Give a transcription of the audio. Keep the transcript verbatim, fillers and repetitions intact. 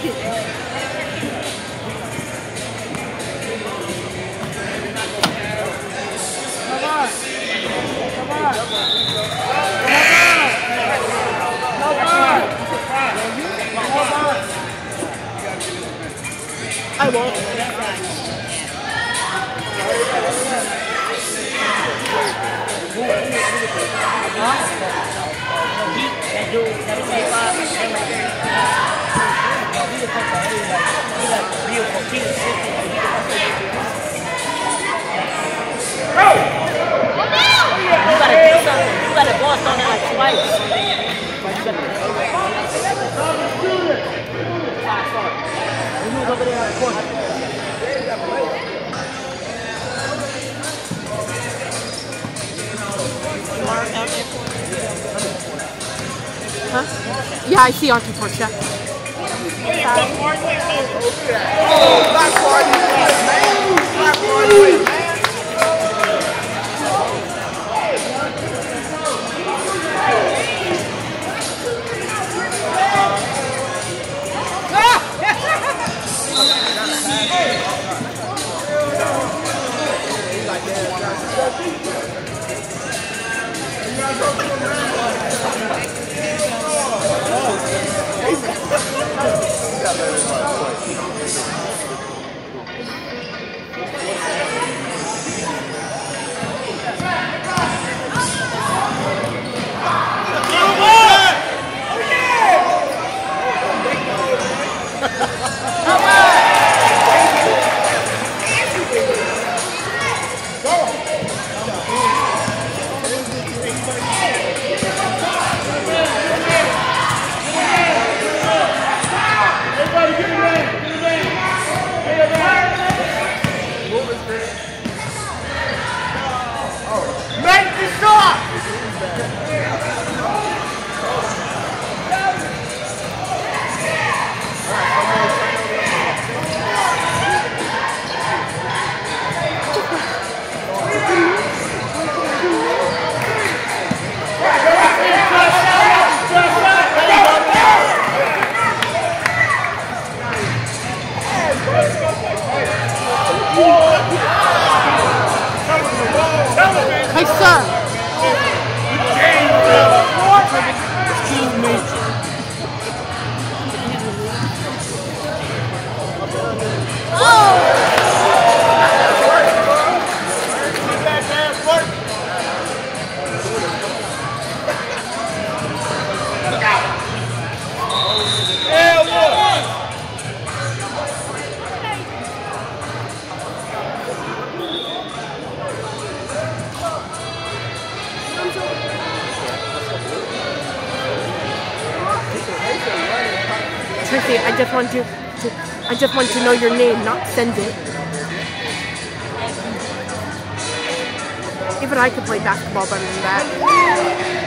it. Come on. Come on. Come on. Come on. I won't. Huh? That dude, that was like five, that right there. He's a coach, he's a real coach, he's a system, he's a bro! You gotta do something, you gotta boss on that like twice. You move over there on the corner. Huh? Yeah, I see Archie Porch, yeah. Oh, black party, man. Black party, man. Hey, sir! Excuse me. Tracy, I just want you to, I just want to know your name, not send it. Even I could play basketball better than that.